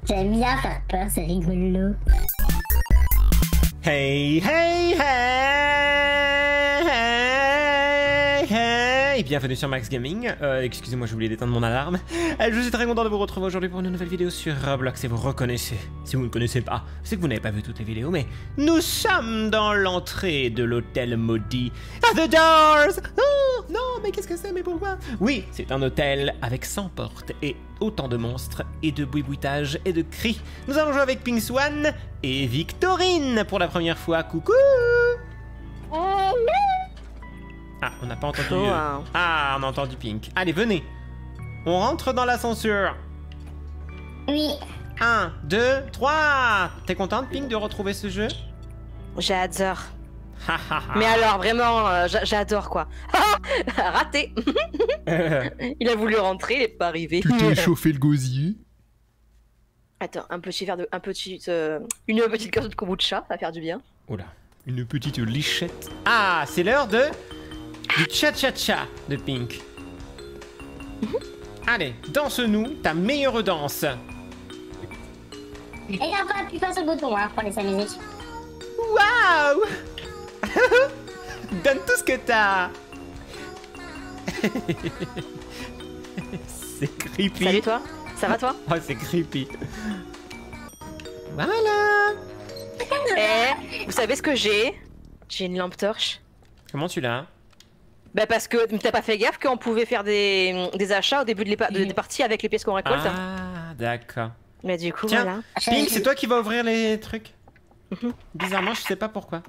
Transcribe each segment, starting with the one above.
J'aime bien faire peur, c'est rigolo. Hey, hey, hey, hey, hey. Bienvenue sur Max Gaming. Excusez-moi, j'ai oublié d'éteindre mon alarme. Je suis très content de vous retrouver aujourd'hui pour une nouvelle vidéo sur Roblox et vous reconnaissez. Si vous ne connaissez pas, c'est que vous n'avez pas vu toutes les vidéos, mais nous sommes dans l'entrée de l'hôtel maudit. At the doors! Oh, non, mais qu'est-ce que c'est? Mais pourquoi? Oui, c'est un hôtel avec 100 portes et autant de monstres et de boui-boitage et de cris. Nous allons jouer avec Pink Swan et Victorine pour la première fois. Coucou! Ah, on n'a pas entendu. Ah, on a entendu Pink. Allez, venez. On rentre dans l'ascenseur. Oui. 1, 2, 3. T'es contente, Pink, de retrouver ce jeu? J'adore. Mais alors, vraiment, j'adore quoi. Raté. Il a voulu rentrer, il est pas arrivé. Tu t'es chauffé le gosier? Attends, une petite carte de kombucha, ça va faire du bien. Oula, une petite lichette. Ah, c'est l'heure du cha-cha-cha de Pink. Allez, danse-nous ta meilleure danse. Et là, on appuie pas sur le bouton hein, pour laisser la musique. Waouh! Donne tout ce que t'as. C'est creepy. Salut toi, ça va toi? Oh, c'est creepy. Voilà. Eh, vous savez ce que j'ai? J'ai une lampe torche. Comment tu l'as? Bah parce que t'as pas fait gaffe qu'on pouvait faire des achats au début des parties avec les pièces qu'on récolte. Ah, d'accord. Mais du coup, Tiens, voilà. Pink, c'est toi qui vas ouvrir les trucs. Bizarrement, je sais pas pourquoi.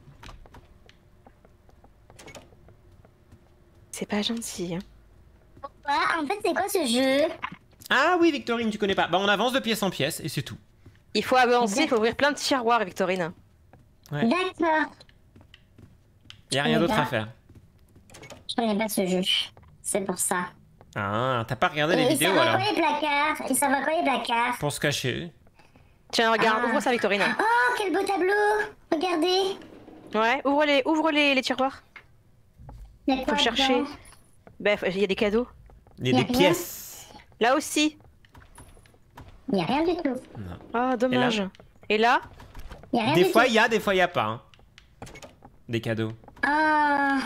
C'est pas gentil. Hein. Ouais, en fait, c'est quoi ce jeu? Ah oui, Victorine, tu connais pas. Bah, on avance de pièce en pièce et c'est tout. Il faut avancer, il faut ouvrir plein de tiroirs, Victorine. Ouais. D'accord. Y a rien d'autre à faire. Je connais pas ce jeu. C'est pour ça. Ah, t'as pas regardé les Et vidéos ça va alors? quoi les placards? Et ça va quoi les placards? Pour se cacher. Tiens, regarde, Ah. ouvre ça, Victorine. Oh, quel beau tableau! Regardez! Ouais, ouvre les tiroirs. Il y a quoi Faut chercher. dedans? Bah, il y a des cadeaux. Il y a Y a des rien. pièces. Là aussi. Il y a rien du tout. Ah, dommage. Et là? Il y a rien Des du fois, tout. il y a, des fois, il y a pas. Hein. Des cadeaux. Ah.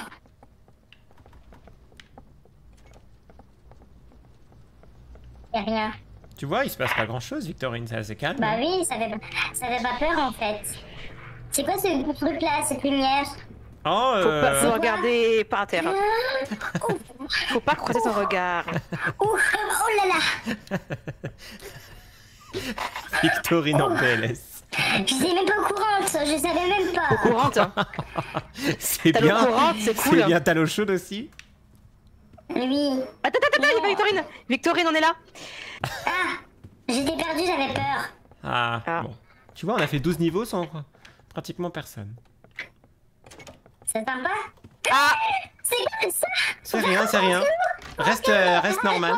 Il y a rien. Tu vois, il se passe pas grand chose, Victorine, c'est assez calme. Bah oui, ça fait pas peur en fait. C'est quoi ce truc là, cette lumière? Oh, Faut regarder par terre. Faut pas croiser son regard. Oh là là! Victorine en PLS. J'étais même pas au courant, je savais même pas. Courante. Hein. C'est T'as l'eau bien. courante, c'est cool. C'est bien, t'as l'eau chaude aussi. Oui. Attends, il y a pas Victorine. Victorine, on est là. Ah! J'étais perdue, j'avais peur. Ah, Ah. bon. Tu vois, on a fait 12 niveaux sans pratiquement personne. C'est sympa? Ah, C'est quoi ça? C'est rien, c'est rien. Reste normal.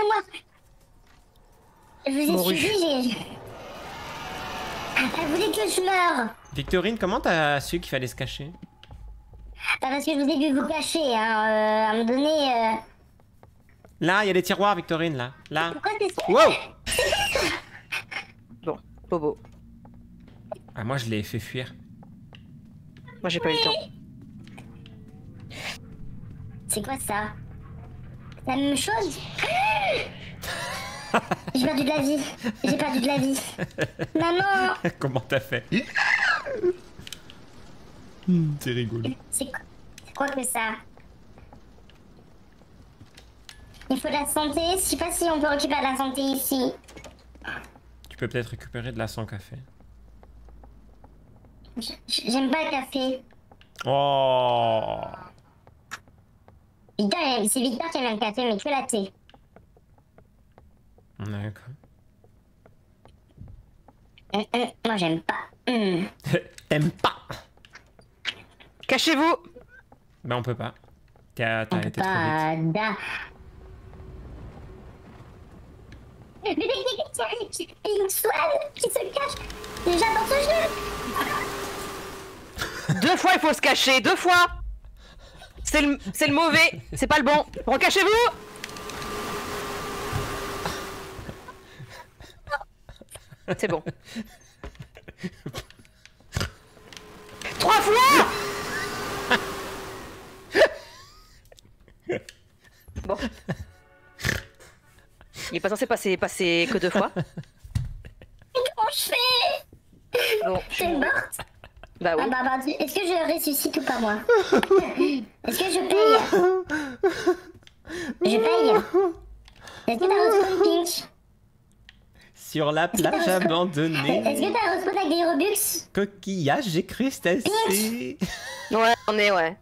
Je vous ai Morue. suivi, j'ai... Elle voulait que je meure. Victorine, comment t'as su qu'il fallait se cacher? Bah parce que je vous ai vu vous cacher, hein. À un moment donné... Là, il y a des tiroirs, Victorine, là. Là. Pourquoi t'es... Wow! bon, Bobo. Ah, moi, je l'ai fait fuir. Moi, j'ai pas eu le temps. C'est quoi ça? La même chose? J'ai perdu de la vie. J'ai perdu de la vie. Maman! Comment t'as fait? C'est rigolo. C'est quoi que ça? Il faut de la santé. Je sais pas si on peut récupérer de la santé ici. Tu peux peut-être récupérer de la sans café. J'aime pas le café. Oh! Victor, c'est Victor qui aime le café, mais que la thé. D'accord. Moi, j'aime pas. T'aimes pas? Cachez-vous. Ben, on peut pas. T'as On peut été trop vite. pas... Mais Pink Swan qui se cache déjà dans ce jeu. 2 fois, il faut se cacher. 2 fois. C'est le mauvais. C'est pas le bon. Recachez-vous. C'est bon. 3 fois. Bon. Il est pas censé passer que 2 fois. Comment je fais? Bon. T'es morte? Bah oui. Ah bah, est-ce que je ressuscite ou pas, moi? Est-ce que je paye? Je paye? Est-ce que t'as respawn, Pink? Sur la plage abandonnée. Est-ce que t'as respawn avec des Robux? Coquillage et crustacés. Ouais, on est, ouais.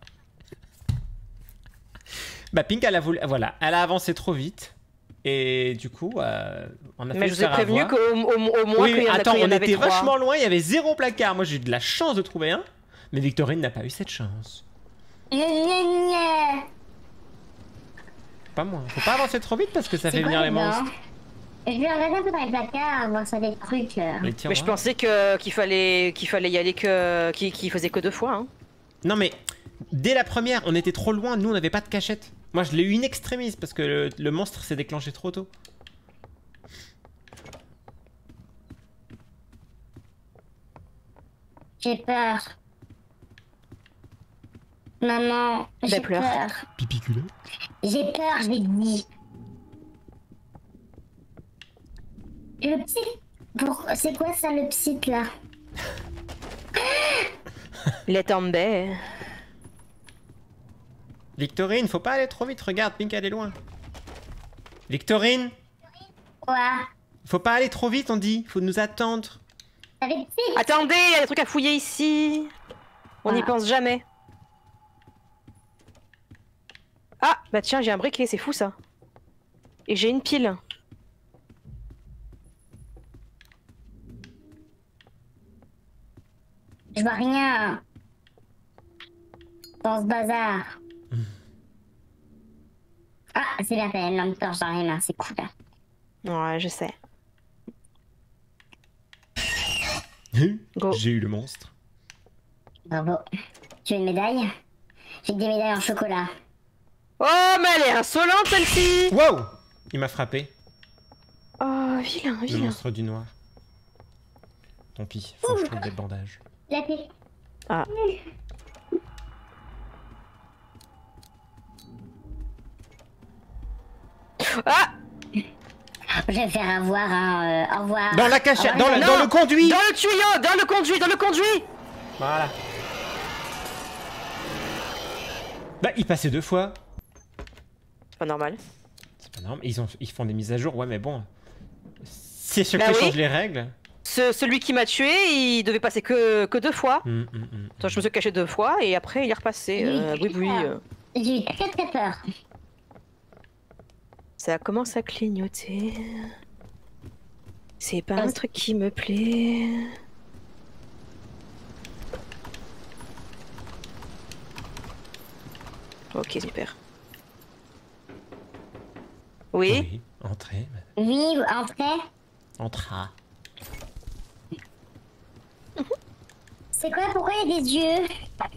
Bah Pink, elle a voulu... Voilà, elle a avancé trop vite. Et du coup, on a fait. Mais je vous ai prévenu qu'au moins oui, qu'il y en attends, on avait était 3. vachement loin, il y avait 0 placard. Moi, j'ai eu de la chance de trouver un. Mais Victorine n'a pas eu cette chance. Pas moi. Faut pas avancer trop vite parce que ça fait venir les monstres. Je vais regarder un peu dans les placards, voir ça des trucs. Mais je pensais qu'il fallait y aller qu'il faisait que 2 fois. Hein. Non mais, dès la première, on était trop loin, nous on n'avait pas de cachette. Moi je l'ai eu in extremis parce que le monstre s'est déclenché trop tôt. J'ai peur. Maman, j'ai peur. Pipi culotte. J'ai peur, je l'ai dit. Le psy... C'est quoi ça, le psy, là? Il est tombé. Victorine, faut pas aller trop vite, regarde, Pink elle est loin. Victorine, Quoi? faut pas aller trop vite on dit, faut nous attendre. Avec psy? Attendez, il y a des trucs à fouiller ici. On n'y pense jamais. Ah, bah tiens, j'ai un briquet, c'est fou ça. Et j'ai une pile. Je vois rien. Dans ce bazar. Ah, c'est bien fait, une lampe torche dans les mains, c'est cool. Ouais, je sais. Go. J'ai eu le monstre. Bravo. Tu veux une médaille? J'ai des médailles en chocolat. Oh, mais elle est insolente celle-ci! Wow! Il m'a frappé. Oh, vilain, Le vilain. monstre du noir. Tant pis, faut que je trouve des bandages. La clé. Ah. Ah! Je vais me faire avoir au revoir. Dans la cachette, dans Non, le conduit! Dans le tuyau! Dans le conduit! Voilà. Bah, il passait 2 fois. C'est pas normal. C'est pas normal. Ils font des mises à jour, ouais, mais bon. Si à chaque Bah fois ils oui. changent les règles. Celui qui m'a tué, il devait passer que 2 fois. Toi, je me suis caché 2 fois et après il est repassé. Oui. J'ai eu très très peur. Ça commence à clignoter. C'est pas un truc qui me plaît. Ok, super. Oui? Oui, entrez. Oui, entrez. Entra. C'est quoi? Pourquoi il y a des yeux?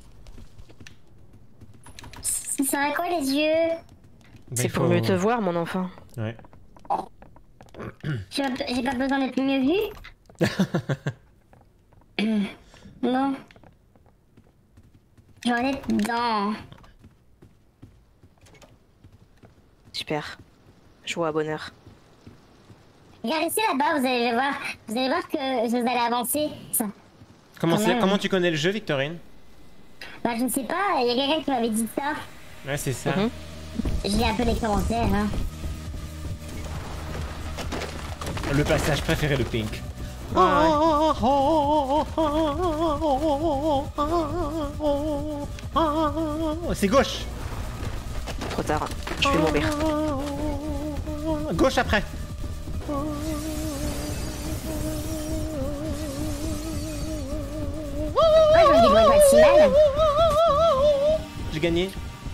Ça sert à quoi les yeux? C'est pour mieux te voir, mon enfant. Ouais. J'ai pas besoin d'être mieux vu? Non. J'en ai dedans. Super. Joie à bonheur. Regarde ici là-bas, vous allez voir que vous allez avancer. Ça. Comment tu connais le jeu, Victorine? Bah je ne sais pas, il y a quelqu'un qui m'avait dit ça. Ouais, c'est ça. Je lis un peu les commentaires. Hein. Le passage préféré de Pink. C'est gauche. Trop tard. Je vais mourir. Gauche après. Oh, je me débrouille pas si mal. J'ai gagné.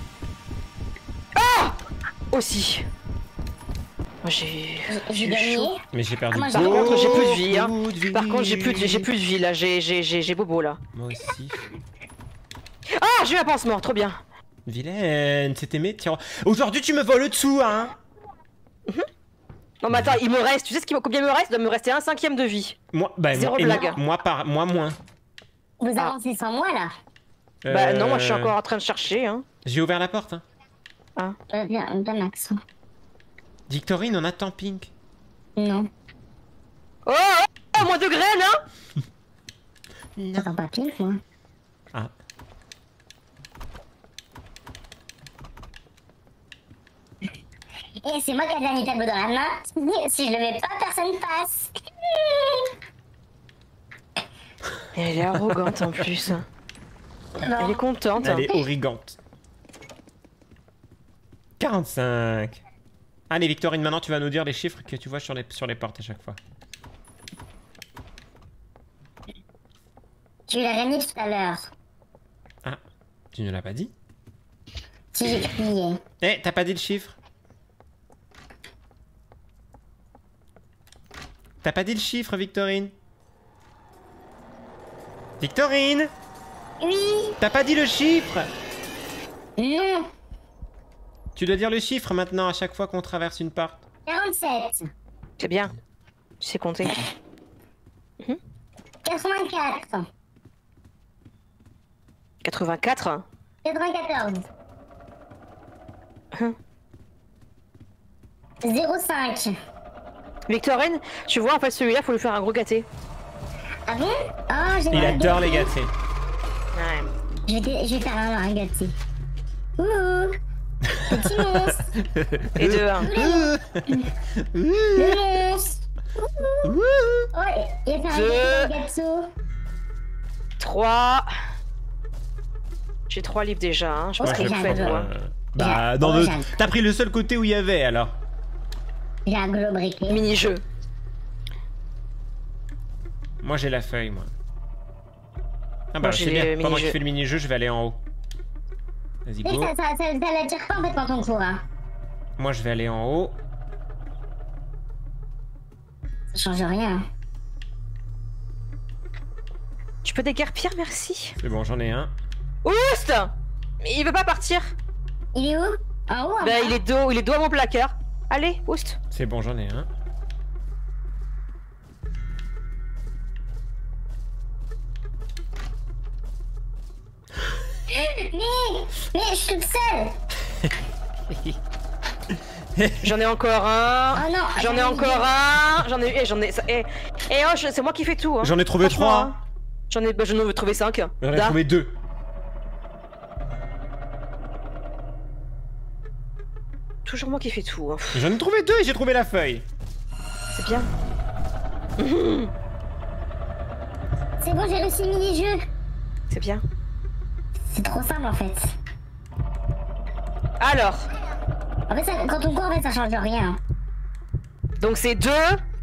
Aussi. Moi j'ai gagné. chaud. Mais j'ai perdu. Comment Par contre j'ai plus de vie. Hein. beaucoup de vie. Par contre j'ai plus de vie là. J'ai bobo là. Moi aussi. Ah, j'ai eu un pansement. Trop bien. Vilaine, c'était mes tiens. Aujourd'hui tu me voles le dessous, hein. Non mais attends, il me reste, tu sais combien il me reste? Il doit me rester 1/5 de vie. Moi, bah, Zéro blague. Moi moins. Vous avancez sans moi là? Bah non, moi je suis encore en train de chercher. Hein. J'ai ouvert la porte. Hein. Ah. Bien, Max. Victorine, on attend Pink. Non. Oh, moins de graines, hein. J'attends pas Pink, moi. Ah. Et c'est moi qui ai le dernier tableau dans la main. Si je le mets pas, personne passe. Elle est arrogante en plus. Elle est contente. Elle est origante. 45. Allez Victorine, maintenant tu vas nous dire les chiffres que tu vois sur les portes à chaque fois. Tu l'as mis tout à l'heure. Ah, tu ne l'as pas dit? Si j'ai crié. Eh, t'as pas dit le chiffre? T'as pas dit le chiffre, Victorine? Victorine? Oui. T'as pas dit le chiffre? Non. Tu dois dire le chiffre maintenant à chaque fois qu'on traverse une porte. 47. C'est bien. Tu sais compter. 84. 84. 94. 05. Victorine, tu vois en fait celui-là faut lui faire un gros gâté. Ah bon? Oh, j'ai Il adore les gâtés. Ouais. Je vais faire un gâté. Ouh. Petit monstre. Et deux. Hein. Le monstre. Oh, il va faire un gâteau. 3. J'ai 3 livres déjà, hein. Je pense Ok, que vous faites j'adore. quoi. Bah, dans le... T'as pris le seul côté où il y avait alors. J'ai un gros briquet. Mini-jeu. Moi j'ai la feuille, moi. Ah bah Moi, j'ai c'est bien, le pendant mini-jeu. qu'il fait le mini-jeu, je vais aller en haut. Vas-y, Mais go. ça l'attire pas en fait quand on court. Hein. Moi je vais aller en haut. Ça change rien. Tu peux déguerpir, merci. C'est bon, j'en ai un. Oust. Mais il veut pas partir. Il est où? En haut? En Bah bas il est dos à mon placard. Allez, Oust. C'est bon, j'en ai un. Mais je suis toute seule. J'en ai encore un. Oh non. J'en ai encore un. J'en ai. C'est moi qui fais tout. Hein. J'en ai trouvé Franchement, 3. hein. J'en ai trouvé 5. J'en ai trouvé 2. Toujours moi qui fais tout. Hein. J'en ai trouvé 2 et j'ai trouvé la feuille. C'est bien. C'est bon, j'ai réussi le mini-jeu. C'est bien. C'est trop simple en fait. Alors. En fait, quand on court, en fait, ça change rien. Donc c'est 2,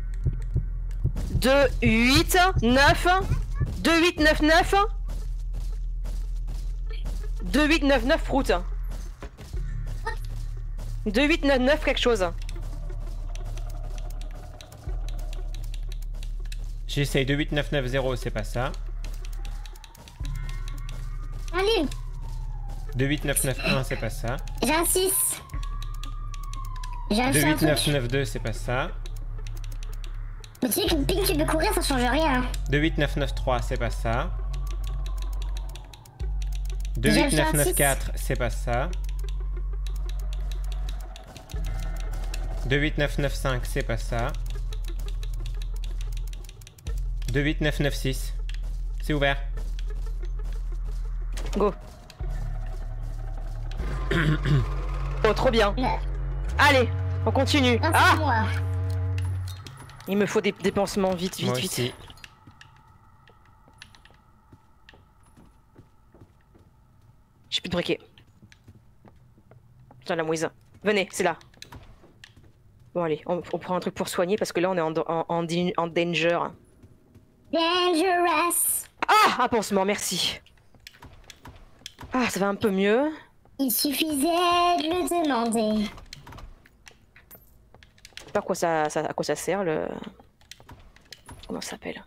8, 9, 2, 8, 9, 9, 2, 8, 9, 9 fruits. 2, 8, 9, 9 quelque chose. J'essaye 2, 8, 9, 9, 0, c'est pas ça. Allez, 2, 8, 9, 9, 1, c'est pas ça. j'ai un 6. J'ai 2, réussi un 8, 9, truc. 9, 2, c'est pas ça. Mais tu sais que Pink, tu peux courir, ça change rien. 2, 8, 9, 9, 3, c'est pas ça. 2, J'ai 8, 9, un 9, 6. 4, c'est pas ça. 2, 8, 9, 9, 5, c'est pas ça. 2, 8, 9, 9, 6. C'est ouvert. Go. Oh, trop bien. Non, Allez, on continue. c'est Ah, moi. il me faut des dépensements vite, Moi vite, aussi. vite. J'ai plus de briquet. Putain, la mouise. Venez, c'est là. Bon, allez, on prend un truc pour soigner parce que là, on est en danger. Dangerous. Ah, un pansement, merci. Ah, ça va un peu mieux. Il suffisait de le demander. Je sais pas à quoi ça sert, le... Comment ça s'appelle?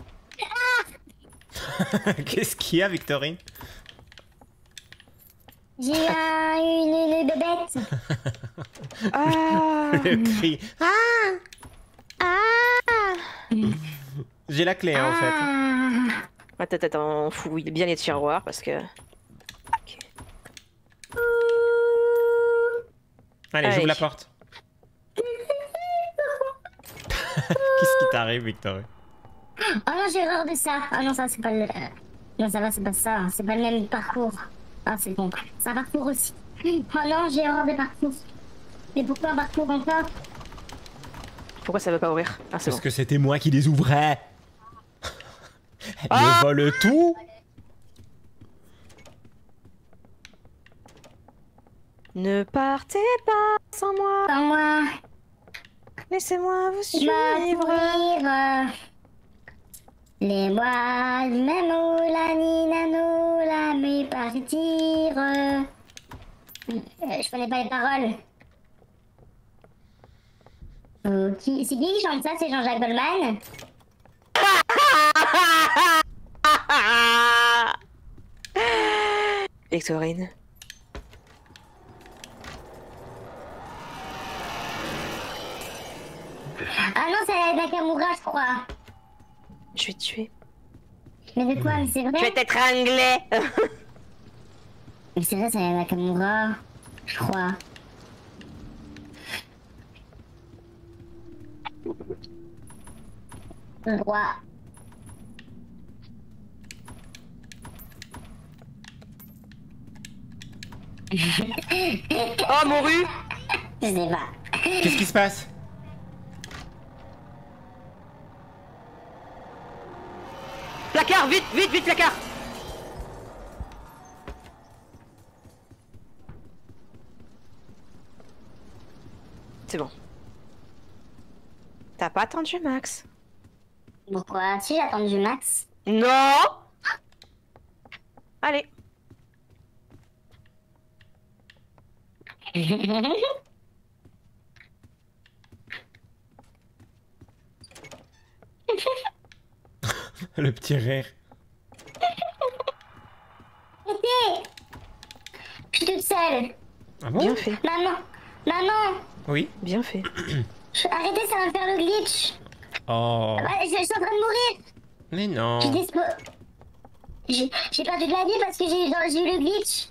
Qu'est-ce qu'il y a, Victorine? J'ai une bébête. Ah. Le cri. J'ai la clé hein, en fait. Attends, on fouille bien les tiroirs parce que... Ok. Allez, j'ouvre la porte. Qu'est-ce qui t'arrive, Victory? Oh non, j'ai horreur de ça. Ah non, ça c'est pas le... Non, ça va, c'est pas ça. C'est pas le même parcours. Ah, c'est bon. C'est un parcours aussi. Oh non, j'ai horreur des parcours. Mais pourquoi un parcours encore? Pourquoi ça veut pas ouvrir? Ah, c'est Parce bon. que c'était moi qui les ouvrais. Elle vole tout. Ne partez pas sans moi. Sans moi. Laissez-moi vous Tu vas suivre. courir. Les mois, nano, la ni nano, la mais partir. Je connais pas les paroles. C'est qui chante ça? C'est Jean-Jacques Goldman? Victorine. Ah non, c'est Nakamura, je crois. Je vais te tuer. Mais de quoi? Mais c'est vrai? Je vais t'étrangler. Mais c'est vrai, c'est Nakamura, je crois. Le roi. Oh, morue. Je sais pas. Qu'est-ce qui se passe? Placard, vite, vite, vite, placard. C'est bon. T'as pas attendu, Max? Pourquoi? Si j'ai attendu Max. Non. Allez. Le petit rire. Arrêtez! Je suis toute seule. Ah bon? Bien fait. Maman! Maman! Oui. Bien fait. Arrêtez, ça va me faire le glitch. Oh. Ouais, je suis en train de mourir. Mais non. Je suis dispo. J'ai perdu de la vie parce que j'ai eu le glitch.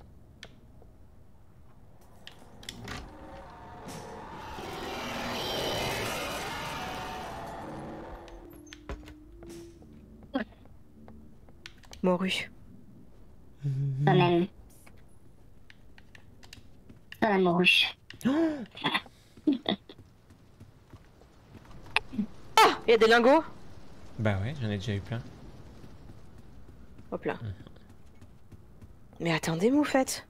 Morue. Quand même. Dans la morue. Ah, il y a des lingots. Bah ouais, j'en ai déjà eu plein. Hop là. Mais attendez, moufette.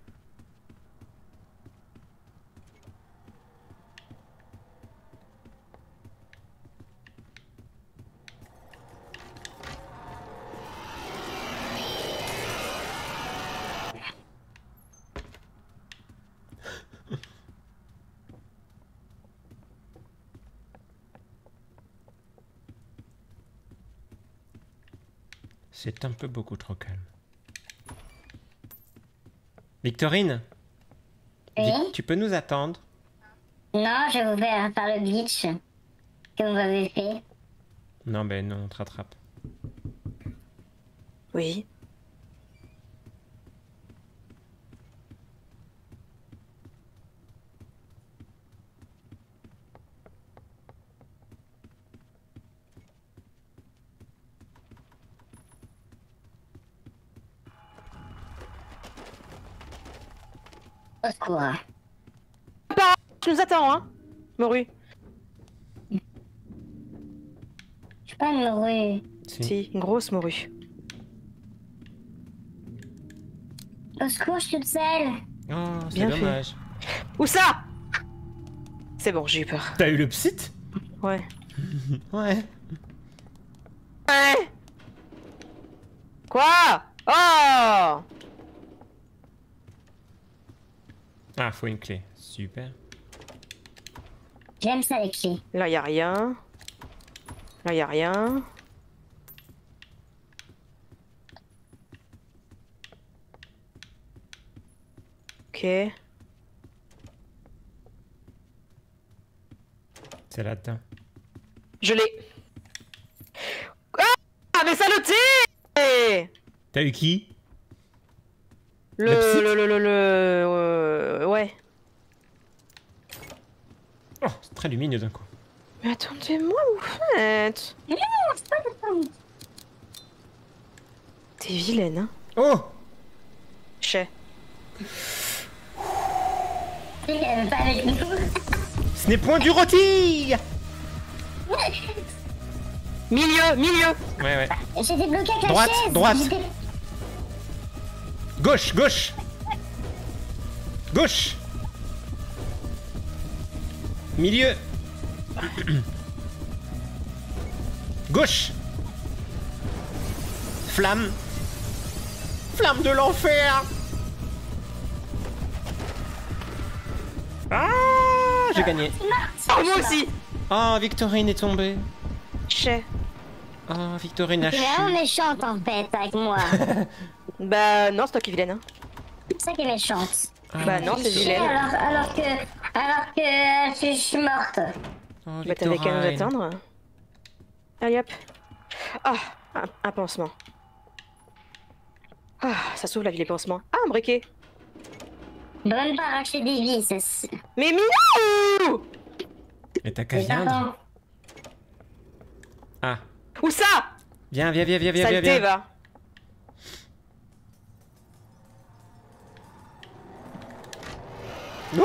C'est un peu beaucoup trop calme. Victorine, Oui? tu peux nous attendre? Non, je vais vous faire le glitch que vous m'avez fait. Non, ben non, on te rattrape. Oui. Au secours. Tu nous attends, hein, morue. Je suis pas une morue. Si, une grosse morue. Au secours, je suis toute seule. Oh, c'est Bien fait. dommage. Où ça? C'est bon, j'ai eu peur. T'as eu le psyt? Ouais. Ouais. Ouais. Quoi? Oh! Ah, faut une clé. Super. J'aime ça les clés. Là, y a rien. Là, y a rien. Ok. C'est là-dedans. Je l'ai. Ah, mais saloté! T'as eu qui? Ouais. Oh, c'est très lumineux d'un coup. Mais attendez-moi, vous faites. Non, c'est pas de temps. T'es vilaine, hein? Oh! Chais. Elle pas avec nous. Ce n'est point du rôti! Milieu! Ouais. J'étais bloqué avec la Droite, chaise. droite. J'étais- Gauche! Gauche! Milieu! Gauche! Flamme! Flamme de l'enfer! Ah! J'ai gagné. Oh, moi aussi! Ah, Victorine est tombée. Chais. Ah, Victorine a Tu es vraiment chu. méchante en fait avec moi. Bah, non, c'est toi qui es vilaine, hein. C'est ça qui est méchante. Bah, non, c'est vilaine. Alors que je suis morte. Oh, Bah, t'avais qu'à nous Victorine. attendre. Allez hop. Ah, un pansement. Ah, ça sauve la vie les pansements. Ah, un briquet. Je peux même pas arracher des vies, Mais Minou! Mais t'as qu'à viendre. Ah. Où ça? Viens. Saleté, va. Wouhou!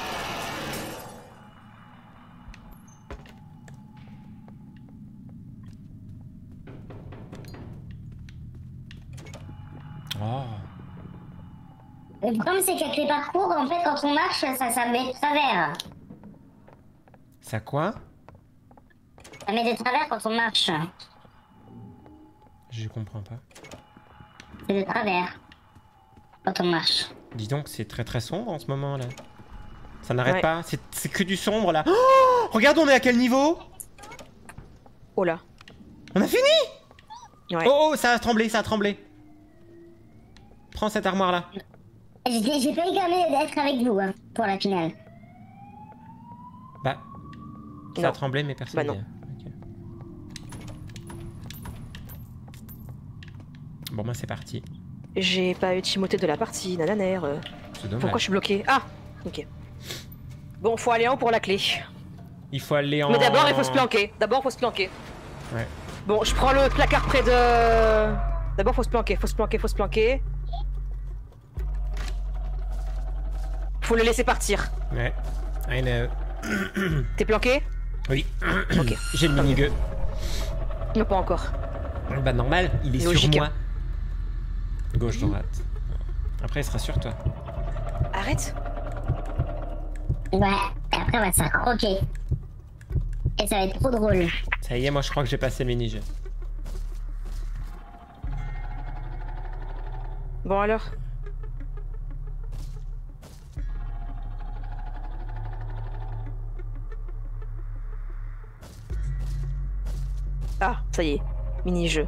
Oh. Le problème c'est qu'avec les parcours, en fait, quand on marche, ça met de travers. Ça quoi? Ça met de travers quand on marche. Je comprends pas. C'est de travers. Quand on marche. Dis donc, c'est très sombre en ce moment là. Ça n'arrête Ouais. pas, c'est que du sombre là. Oh, regarde, on est à quel niveau? Oh là. On a fini? Ouais. Oh, ça a tremblé. Prends cette armoire là. J'ai pas eu quand même d'être avec vous hein, pour la finale. Bah. Ça a Non. tremblé, mais personne. Bah non. n'y a- Ok. Bon, bah c'est parti. J'ai pas eu Timothée de la partie, nananère. C'est dommage. Pourquoi je suis bloqué? Ah, ok. Bon, faut aller en haut pour la clé. Il faut aller en. Mais d'abord, il faut se planquer. Ouais. Bon, je prends le placard près de... D'abord, faut se planquer. Faut le laisser partir. Ouais. I know. T'es planqué? Oui. Ok. J'ai le mini-gueux. Non, pas encore. Bah normal, il est Logique. sur moi. Gauche, droite. Après, il sera sur toi. Arrête. Ouais, et après on va se faire croquer. Et ça va être trop drôle. Ça y est, moi je crois que j'ai passé le mini-jeu. Bon alors. Ah, ça y est. Mini-jeu.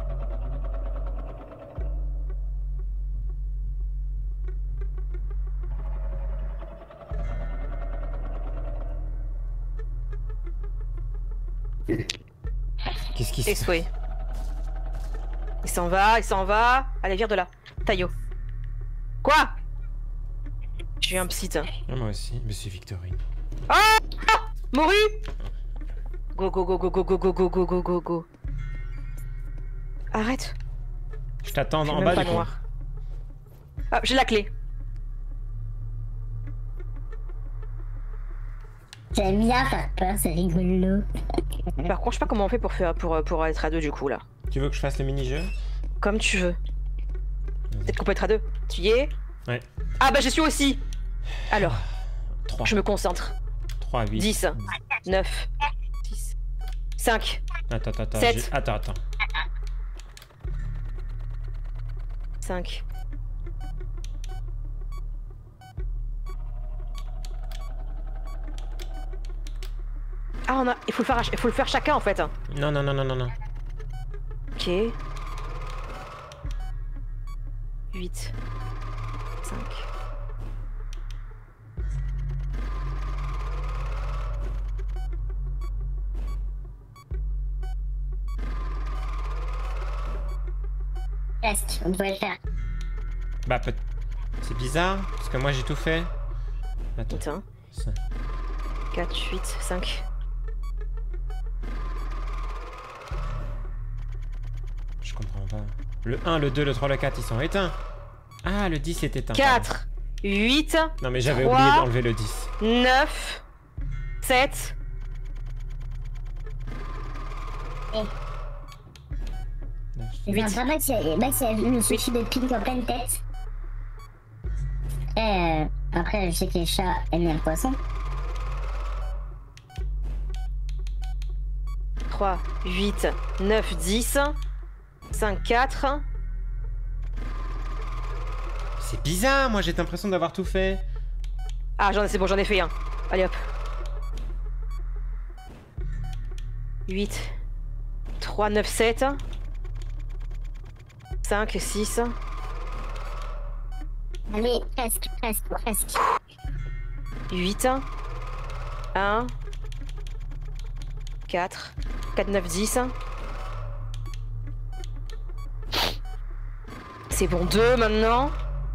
Qu'est-ce qui se passe? Exway. Il s'en va. Allez, vire de là. Taillot. Quoi? J'ai eu un psy. Ah, moi aussi, Monsieur Victorine. Mouru. Go, go, go, go, go, go, go, go, go, go, go, go. Arrête. Je t'attends Je suis en même bas pas du coup. noir. Ah, j'ai la clé. J'aime bien faire peur, c'est rigolo. Par contre, je sais pas comment on fait pour être à deux du coup là. Tu veux que je fasse le mini-jeu? Comme tu veux. Peut-être qu'on peut être à deux. Tu y es? Ouais. Ah bah j'y suis aussi. Alors, 3. je me concentre. 3, 8. 10, 9, 10, 5, Attends. 7. Attends. 5. Ah, il faut le faire chacun en fait. Non. Ok. 8. 5. Presque, on devrait le faire. Bah, c'est bizarre, parce que moi j'ai tout fait. Attends. Putain. Ça. 4, 8, 5. Je comprends pas. Le 1, le 2, le 3, le 4, ils sont éteints. Ah, le 10 est éteint. 4, 8. Non, mais j'avais 3, oublié d'enlever le 10. 9, 7. C'est un Max, Max a le sushi de pink en pleine tête. Après, je sais que les chats aiment bien le poisson. 3, 8, 9, 10. 5, 4. C'est bizarre, moi j'ai l'impression d'avoir tout fait. Ah, c'est bon, j'en ai fait un. Allez hop. 8, 3, 9, 7. 5, 6. Allez, presque. 8. 1. 4. 4, 9, 10. C'est bon, 2 maintenant.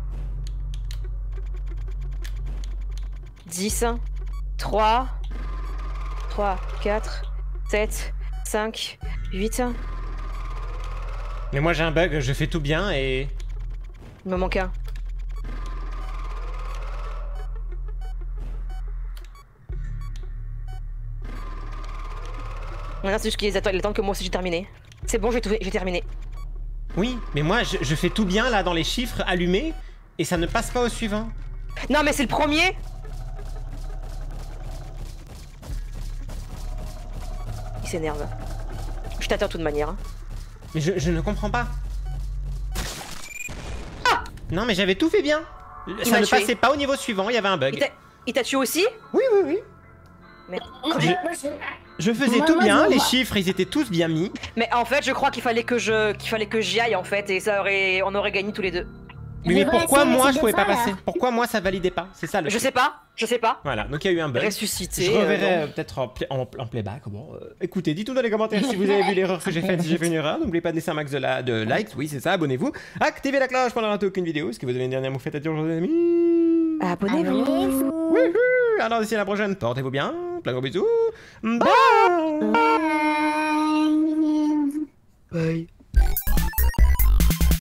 10. 3. 3, 4, 7, 5, 8. Mais moi j'ai un bug, je fais tout bien et... Il me manque un. Maintenant c'est juste qu'ils attendent que moi aussi j'ai terminé. C'est bon, j'ai terminé. Oui, mais moi je fais tout bien là dans les chiffres allumés et ça ne passe pas au suivant. Non mais c'est le premier. Il s'énerve. Je t'attends de toute manière. Hein. Mais je ne comprends pas. Ah non mais j'avais tout fait bien. Ça ne passait pas au niveau suivant, il y avait un bug. Il t'a tué aussi? Oui. Merde. Je faisais tout bien, les chiffres ils étaient tous bien mis. Mais en fait je crois qu'il fallait que j'y aille en fait et on aurait gagné tous les deux. Mais pourquoi moi je pouvais pas passer? Pourquoi moi ça validait pas? C'est ça le truc. Je sais pas. Voilà, donc il y a eu un bug. Ressuscité. Je reverrai peut-être en playback. Bon, écoutez, dites-nous dans les commentaires si vous avez vu l'erreur que j'ai faite, si j'ai fait une erreur. N'oubliez pas de laisser un max de likes, oui c'est ça, abonnez-vous. Activez la cloche pour ne rater aucune vidéo. Est-ce que vous avez une dernière moufette à dire aujourd'hui les amis? Abonnez-vous. Wouhou. Alors d'ici à la prochaine, portez-vous bien. Plein de gros bisous. Bye. Bye.